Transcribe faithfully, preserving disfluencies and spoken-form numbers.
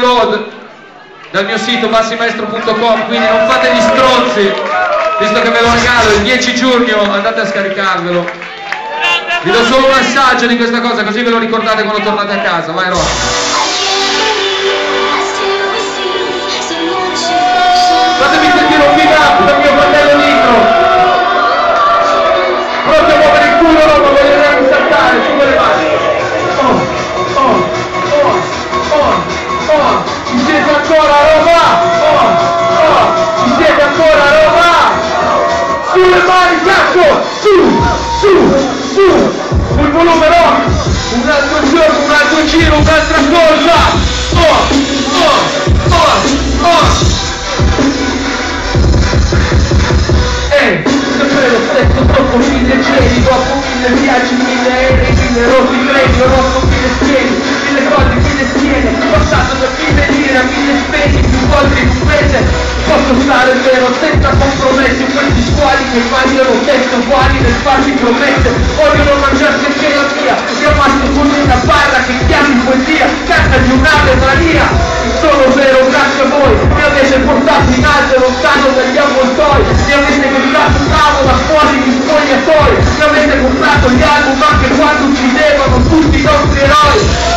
download dal mio sito bassimaestro punto com, quindi non fate gli stronzi, visto che ve lo regalo il dieci giugno, andate a scaricarvelo. Vi do solo un assaggio di questa cosa, così ve lo ricordate quando tornate a casa. Vai Ron. Fatemi sentire un big up dal mio fratello Nitro. Pronti a muovere il culo, Roma, voglio vedere saltare, su con le mani. Oh, oh, oh, oh, oh, ci siete ancora, Roma? Oh, oh, ci siete ancora, Roma? Sulle mani, cazzo! Su, su, su! Sul volume, Roma! Un altro giorno, un altro giro, un'altra cosa! Oh, oh, oh, oh! Ehi, sempre lo stesso, dopo mille cieli, dopo mille viaggi, mille aerei, mille rotti treni, ho rotto mille schieni, mille cose, mille schiene, passato da mille lire a mille spesi, più volte in un mese, posso stare vero, senza compromessi, questi squali che mangiano teste uguali nel farti promesse, vogliono mangiarsi anche la mia, io passo con una barra che chiami poesia, carta di un'ave mania, sono vero, grazie a voi, mi avete portato in alto lontano dagli avvoltoi, mi avete portato un tavola fuori di spogliatoi, mi avete comprato gli album anche quando uccidevano tutti i nostri eroi.